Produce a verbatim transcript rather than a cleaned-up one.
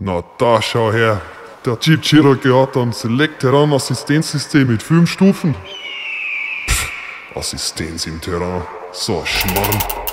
Na da, schau her. Der Jeep Cherokee hat ein Select-Terrain-Assistenzsystem mit fünf Stufen. Pff, Assistenz im Terrain. So ein Schmarrn.